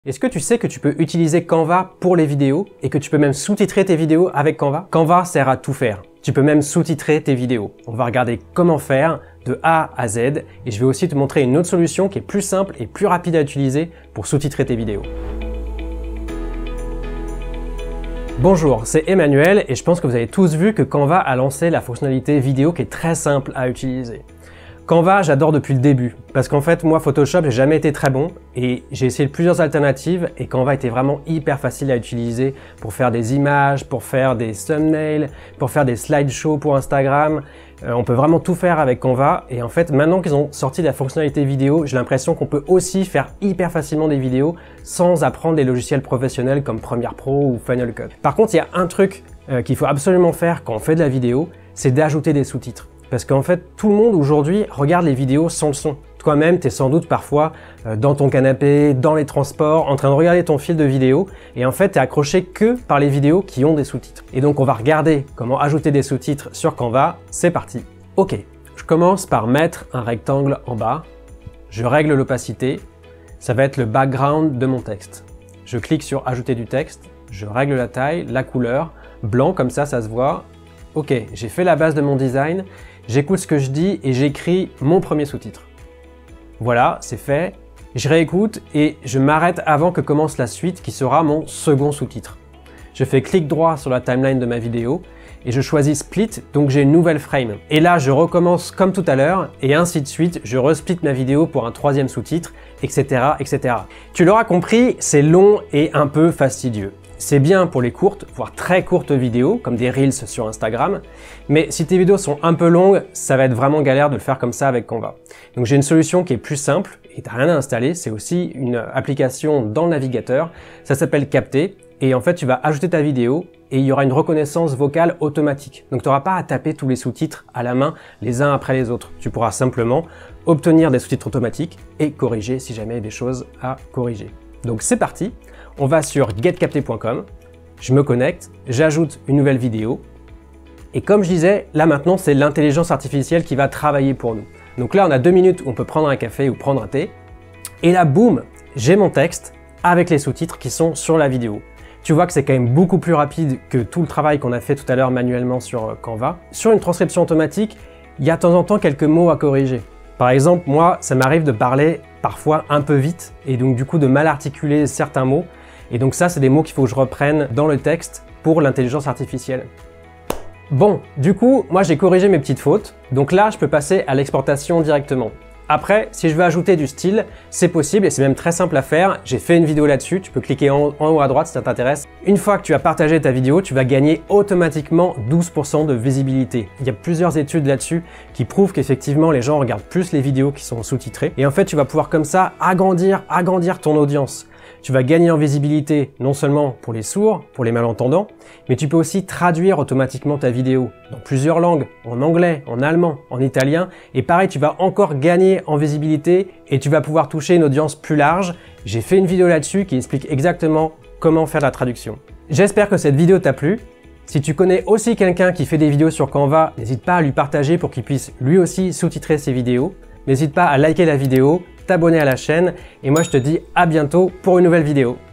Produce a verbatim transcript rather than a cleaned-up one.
Est-ce que tu sais que tu peux utiliser Canva pour les vidéos et que tu peux même sous-titrer tes vidéos avec Canva? Canva sert à tout faire. Tu peux même sous-titrer tes vidéos. On va regarder comment faire de A à Z et je vais aussi te montrer une autre solution qui est plus simple et plus rapide à utiliser pour sous-titrer tes vidéos. Bonjour, c'est Emmanuel et je pense que vous avez tous vu que Canva a lancé la fonctionnalité vidéo qui est très simple à utiliser. Canva, j'adore depuis le début parce qu'en fait, moi, Photoshop, j'ai jamais été très bon et j'ai essayé plusieurs alternatives et Canva était vraiment hyper facile à utiliser pour faire des images, pour faire des thumbnails, pour faire des slideshows pour Instagram. Euh, on peut vraiment tout faire avec Canva et en fait, maintenant qu'ils ont sorti la fonctionnalité vidéo, j'ai l'impression qu'on peut aussi faire hyper facilement des vidéos sans apprendre des logiciels professionnels comme Premiere Pro ou Final Cut. Par contre, il y a un truc euh, qu'il faut absolument faire quand on fait de la vidéo, c'est d'ajouter des sous-titres. Parce qu'en fait, tout le monde aujourd'hui regarde les vidéos sans le son. Toi-même, tu es sans doute parfois euh, dans ton canapé, dans les transports, en train de regarder ton fil de vidéo et en fait, tu es accroché que par les vidéos qui ont des sous-titres. Et donc, on va regarder comment ajouter des sous-titres sur Canva. C'est parti. Ok, je commence par mettre un rectangle en bas. Je règle l'opacité. Ça va être le background de mon texte. Je clique sur Ajouter du texte. Je règle la taille, la couleur. Blanc, comme ça, ça se voit. Ok, j'ai fait la base de mon design. J'écoute ce que je dis et j'écris mon premier sous-titre. Voilà, c'est fait. Je réécoute et je m'arrête avant que commence la suite qui sera mon second sous-titre. Je fais clic droit sur la timeline de ma vidéo et je choisis Split, donc j'ai une nouvelle frame. Et là, je recommence comme tout à l'heure et ainsi de suite, je resplit ma vidéo pour un troisième sous-titre, et cetera, et cetera. Tu l'auras compris, c'est long et un peu fastidieux. C'est bien pour les courtes, voire très courtes vidéos, comme des Reels sur Instagram, mais si tes vidéos sont un peu longues, ça va être vraiment galère de le faire comme ça avec Canva. Donc j'ai une solution qui est plus simple, et t'as rien à installer, c'est aussi une application dans le navigateur, ça s'appelle Capter, et en fait tu vas ajouter ta vidéo, et il y aura une reconnaissance vocale automatique. Donc tu n'auras pas à taper tous les sous-titres à la main, les uns après les autres. Tu pourras simplement obtenir des sous-titres automatiques, et corriger si jamais il y a des choses à corriger. Donc c'est parti. On va sur get capter point com, je me connecte, j'ajoute une nouvelle vidéo et comme je disais, là maintenant c'est l'intelligence artificielle qui va travailler pour nous. Donc là on a deux minutes où on peut prendre un café ou prendre un thé et là boum, j'ai mon texte avec les sous-titres qui sont sur la vidéo. Tu vois que c'est quand même beaucoup plus rapide que tout le travail qu'on a fait tout à l'heure manuellement sur Canva. Sur une transcription automatique, il y a de temps en temps quelques mots à corriger. Par exemple, moi, ça m'arrive de parler parfois un peu vite et donc du coup de mal articuler certains mots. Et donc ça, c'est des mots qu'il faut que je reprenne dans le texte pour l'intelligence artificielle. Bon, du coup, moi j'ai corrigé mes petites fautes. Donc là, je peux passer à l'exportation directement. Après, si je veux ajouter du style, c'est possible et c'est même très simple à faire. J'ai fait une vidéo là-dessus, tu peux cliquer en, en haut à droite si ça t'intéresse. Une fois que tu as partagé ta vidéo, tu vas gagner automatiquement douze pour cent de visibilité. Il y a plusieurs études là-dessus qui prouvent qu'effectivement les gens regardent plus les vidéos qui sont sous-titrées. Et en fait, tu vas pouvoir comme ça agrandir, agrandir ton audience. Tu vas gagner en visibilité non seulement pour les sourds, pour les malentendants, mais tu peux aussi traduire automatiquement ta vidéo dans plusieurs langues, en anglais, en allemand, en italien, et pareil, tu vas encore gagner en visibilité et tu vas pouvoir toucher une audience plus large. J'ai fait une vidéo là-dessus qui explique exactement comment faire la traduction. J'espère que cette vidéo t'a plu. Si tu connais aussi quelqu'un qui fait des vidéos sur Canva, n'hésite pas à lui partager pour qu'il puisse lui aussi sous-titrer ses vidéos. N'hésite pas à liker la vidéo, t'abonner à la chaîne et moi je te dis à bientôt pour une nouvelle vidéo.